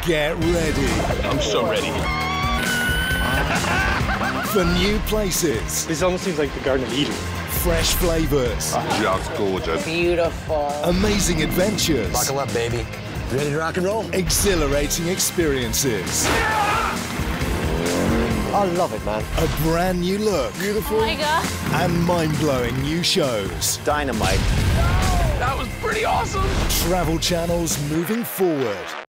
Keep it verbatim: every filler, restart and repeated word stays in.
Get ready. I'm so ready. For new places. This almost seems like the Garden of Eden. Fresh flavors. Just gorgeous. Beautiful. Amazing adventures. Buckle up, baby. Ready to rock and roll? Exhilarating experiences. I love it, man. A brand new look. Beautiful. Oh my God. And mind-blowing new shows. Dynamite. That was pretty awesome. Travel Channel's moving forward.